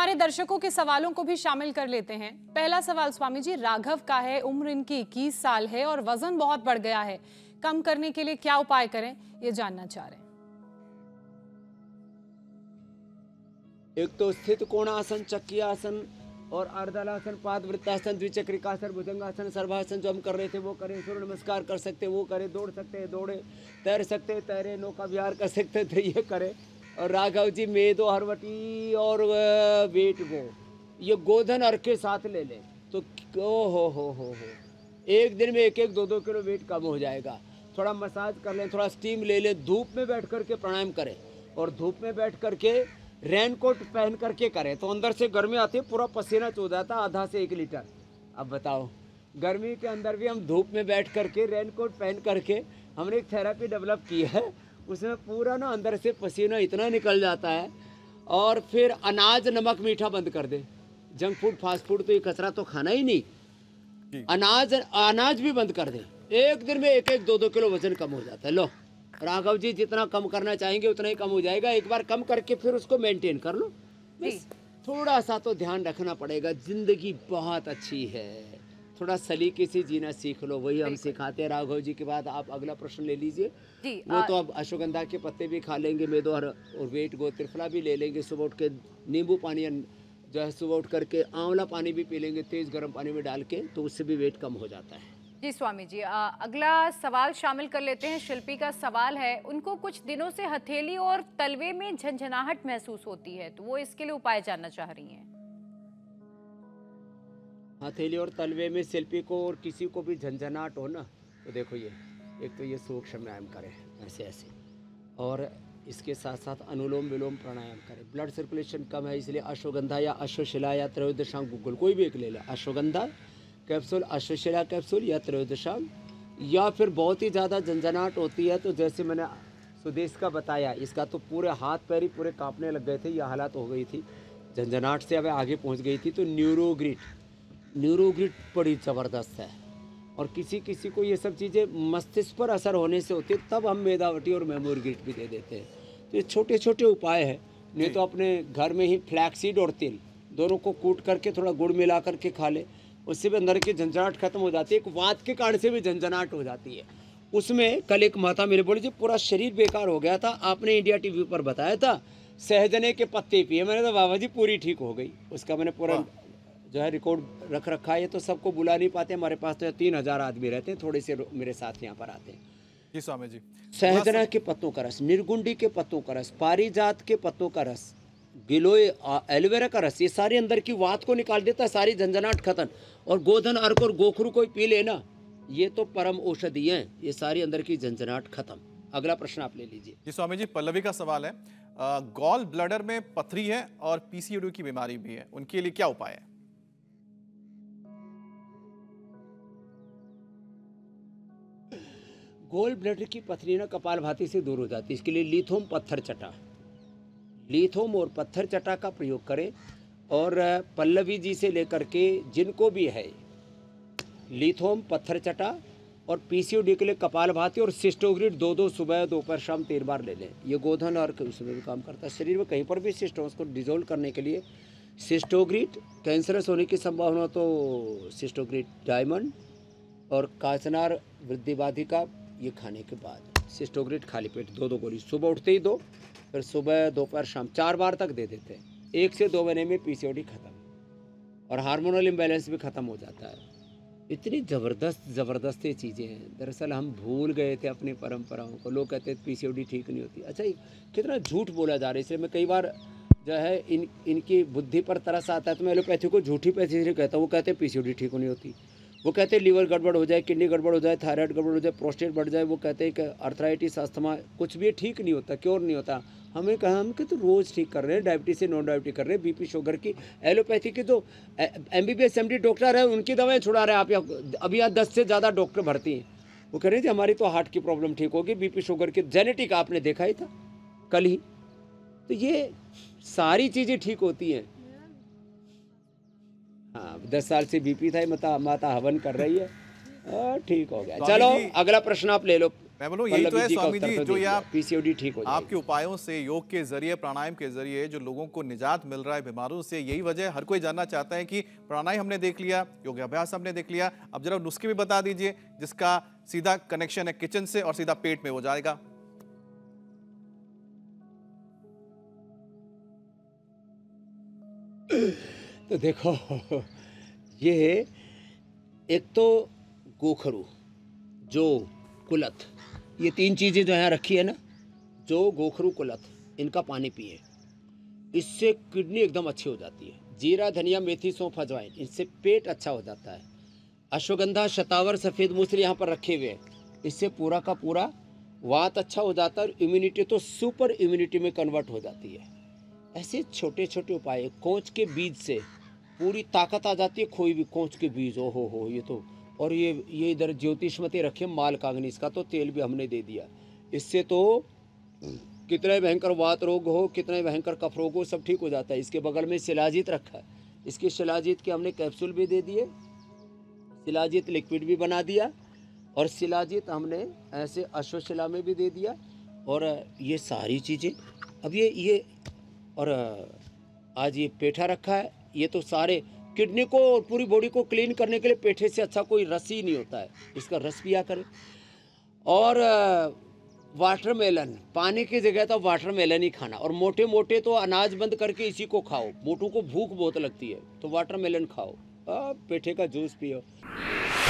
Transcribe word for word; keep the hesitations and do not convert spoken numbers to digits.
हमारे दर्शकों के सवालों को भी शामिल कर लेते हैं। पहला सवाल स्वामी जी राघव का है। उम्र इनकी इक्कीस साल है और वजन बहुत बढ़ गया है। कम करने के लिए क्या उपाय करें, ये जानना चाह रहे हैं। एक तो स्थित कोणासन, चक्रियासन और अर्धलासन, पादवृत्तासन, द्विचक्रिकासन, भुजंगासन, सर्वासन जो हम कर रहे थे वो करें। सूर्य नमस्कार कर सकते वो करें, दौड़ सकते हैं दौड़े, तैर सकते हैं तैरे, नौका विहार कर सकते थे ये करें। और राघव जी मेदो हरवटी और वेट गो, ये गोधन अर्घ के साथ ले लें तो ओ हो हो हो हो एक दिन में एक एक दो दो किलो वेट कम हो जाएगा। थोड़ा मसाज कर लें, थोड़ा स्टीम ले लें, धूप में बैठ करके प्राणायाम करें और धूप में बैठ करके रेनकोट पहन करके करें तो अंदर से गर्मी आती है, पूरा पसीना चो जाता है आधा से एक लीटर। अब बताओ गर्मी के अंदर भी हम धूप में बैठ करके रेनकोट पहन करके हमने एक थेरेपी डेवलप की है, उसमें पूरा ना अंदर से पसीना इतना निकल जाता है। और फिर अनाज नमक मीठा बंद कर दे, जंक फूड फास्ट फूड तो ये कचरा तो खाना ही नहीं, अनाज अनाज भी बंद कर दे। एक दिन में एक एक दो दो किलो वजन कम हो जाता है। लो राघव जी जितना कम करना चाहेंगे उतना ही कम हो जाएगा। एक बार कम करके फिर उसको मेंटेन कर लो। बस थोड़ा सा तो ध्यान रखना पड़ेगा। जिंदगी बहुत अच्छी है, थोड़ा सलीके से जीना सीख लो, वही हम सिखाते हैं। राघव जी के बाद आप अगला प्रश्न ले लीजिए। वो आ... तो अब अश्वगंधा के पत्ते भी खा लेंगे, मेदो और वेट गो त्रिफला भी ले लेंगे, सुबह उठ के नींबू पानी जो है सुबह उठ करके आंवला पानी भी पी लेंगे तेज गर्म पानी में डाल के, तो उससे भी वेट कम हो जाता है। जी स्वामी जी, आ, अगला सवाल शामिल कर लेते हैं। शिल्पी का सवाल है, उनको कुछ दिनों से हथेली और तलवे में झंझनाहट महसूस होती है, तो वो इसके लिए उपाय जानना चाह रही हैं। हथेली और तलवे में शिल्पी को और किसी को भी झंझनाहट हो ना, तो देखो ये एक तो ये सूक्ष्म व्यायाम करें ऐसे ऐसे, और इसके साथ साथ अनुलोम विलोम प्राणायाम करें। ब्लड सर्कुलेशन कम है इसलिए अश्वगंधा या अश्वशिला या त्रयोदशांग गुग्गुल कोई भी एक ले लें। अश्वगंधा कैप्सूल, अश्वशिला कैप्सूल या त्रयोदशांग, या फिर बहुत ही ज़्यादा झंझनाहट होती है तो जैसे मैंने सुदेश का बताया, इसका तो पूरे हाथ पैर ही पूरे कांपने लग गए थे, यह हालत हो गई थी झंझनाहट से, अब आगे पहुंच गई थी। तो न्यूरोग्रिट न्यूरोग्रिट बड़ी ज़बरदस्त है। और किसी किसी को ये सब चीज़ें मस्तिष्क पर असर होने से होती है, तब हम मेदावटी और मेमोरग्रिट भी दे देते हैं। तो ये छोटे छोटे उपाय हैं। नहीं तो अपने घर में ही फ्लैक्सीड और तिल दोनों को कूट करके थोड़ा गुड़ मिला करके खा ले, उससे भी अंदर की झंझनाहट खत्म हो जाती है। एक वात के कारण से भी झंझनाहट हो जाती है। उसमें कल एक माता मेरे बोली जी पूरा शरीर बेकार हो गया था, आपने इंडिया टीवी पर बताया था सहजने के पत्ते पिए, मैंने कहा बाबा जी पूरी ठीक हो गई। उसका मैंने पूरा जो है रिकॉर्ड रख रखा है। तो सबको बुला नहीं पाते, हमारे पास तो तीन हजार आदमी रहते हैं, थोड़े से मेरे साथ यहाँ पर आते हैं। जी स्वामी जी, सहजना के पत्तों का रस, निर्गुंडी के पत्तों का रस, पारिजात के पत्तों का रस, गिलोय एलोवेरा का रस, ये सारे अंदर की वात को निकाल देता है, सारी झंझनाहट खत्म। और गोधन अर्क और गोखरू कोई पी लेना, ये तो परम औषधि हैं, ये सारी अंदर की झंझनाहट खत्म। अगला प्रश्न आप ले लीजिए। जी स्वामी जी, पल्लवी का सवाल है, गॉल ब्लडर में पथरी है और पीसीओडी की बीमारी भी है, उनके लिए क्या उपाय है? गोल ब्लडर की पथरी ना कपालभाति से दूर हो जाती है, इसके लिए लिथोम पत्थर चटा, लिथोम और पत्थर चटा का प्रयोग करें। और पल्लवी जी से लेकर के जिनको भी है लिथोम पत्थर चटा और पीसीओडी के लिए कपालभाति और सिस्टोग्रिड दो दो सुबह दोपहर शाम तीन बार ले लें। ये गोधन और उसमें भी काम करता है। शरीर में कहीं पर भी सिस्ट हो उसको डिजोल्व करने के लिए सिस्टोग्रिड, कैंसरस होने की संभावना तो सिस्टोग्रिड डायमंड और काचनार वृद्धिवाधिका, ये खाने के बाद सिस्टोग्रिड खाली पेट दो दो गोली सुबह उठते ही दो, फिर सुबह दोपहर शाम चार बार तक दे देते हैं। एक से दो महीने में पीसीओडी खत्म और हार्मोनल इम्बैलेंस भी खत्म हो जाता है। इतनी ज़बरदस्त ज़बरदस्त ये चीज़ें हैं। दरअसल हम भूल गए थे अपनी परंपराओं को। लोग कहते हैं पीसीओडी ठीक नहीं होती। अच्छा कितना झूठ बोला जा रहा है, इसलिए मैं कई बार जो है इन इनकी बुद्धि पर तरस आता है तो मैं एलोपैथी को झूठी पैथी कहता हूँ। वो कहते हैं पीसीओडी ठीक नहीं होती, वो कहते हैं लीवर गड़बड़ हो जाए, किडनी गड़बड़ हो जाए, थायराइड गड़बड़ हो जाए, प्रोस्टेट बढ़ जाए, वो कहते हैं कि अर्थराइटिस अस्थमा, कुछ भी ठीक नहीं होता, क्योर नहीं होता। हमें कहा हम कि तो रोज़ ठीक कर रहे हैं, डायबिटीज से नॉन डायबिटीज कर रहे हैं, बीपी शुगर की। एलोपैथी के तो एमबीबीएस एमडी डॉक्टर है, उनकी दवाएं छुड़ा रहे हैं आप। यहाँ अभी यहाँ दस से ज़्यादा डॉक्टर भर्ती हैं, वो कह रहे हैं जी हमारी तो हार्ट की प्रॉब्लम ठीक होगी, बीपी शुगर की जेनेटिक आपने देखा ही था कल ही। तो ये सारी चीज़ें ठीक होती हैं। हाँ दस साल से बीपी था, माता माता हवन कर रही है, ठीक हो गया। चलो अगला प्रश्न आप ले लो। मैं बोलूँ यही तो है स्वामी जी, जो ये आप पीसीओडी ठीक हो जाएगी। आपके उपायों से, योग के जरिए, प्राणायाम के जरिए जो लोगों को निजात मिल रहा है बीमारों से, यही वजह हर कोई जानना चाहता है कि प्राणायाम हमने देख लिया, योग अभ्यास हमने देख लिया, अब जरा नुस्खे भी बता दीजिए जिसका सीधा कनेक्शन है किचन से और सीधा पेट में हो जाएगा। तो देखो, ये एक तो गोखरू, जो कुलथ, ये तीन चीज़ें जो यहाँ रखी है ना, जो गोखरू कुलथ, इनका पानी पिए, इससे किडनी एकदम अच्छी हो जाती है। जीरा, धनिया, मेथी, सौंफ, अजवाइन, इससे पेट अच्छा हो जाता है। अश्वगंधा, शतावर, सफ़ेद मूसली यहाँ पर रखे हुए हैं, इससे पूरा का पूरा वात अच्छा हो जाता है और इम्यूनिटी तो सुपर इम्यूनिटी में कन्वर्ट हो जाती है। ऐसे छोटे छोटे उपाय, कोंच के बीज से पूरी ताकत आ जाती है। कोई भी कोंच के बीज, ओ हो हो, ये तो, और ये ये इधर ज्योतिषमती रखे माल कागनी, इसका तो तेल भी हमने दे दिया। इससे तो कितने भयंकर वात रोग हो, कितने भयंकर कफ रोग हो, सब ठीक हो जाता है। इसके बगल में शिलाजीत रखा है, इसके शिलाजीत के हमने कैप्सूल भी दे दिए, शिलाजीत लिक्विड भी बना दिया, और शिलाजीत हमने ऐसे अश्वशिला में भी दे दिया। और ये सारी चीज़ें अब ये ये और आज ये पेठा रखा है, ये तो सारे किडनी को और पूरी बॉडी को क्लीन करने के लिए पेठे से अच्छा कोई रस ही नहीं होता है, इसका रस पिया करें। और वाटरमेलन, पानी की जगह तो वाटरमेलन ही खाना, और मोटे मोटे तो अनाज बंद करके इसी को खाओ, मोटों को भूख बहुत लगती है तो वाटरमेलन खाओ, पेठे का जूस पियो।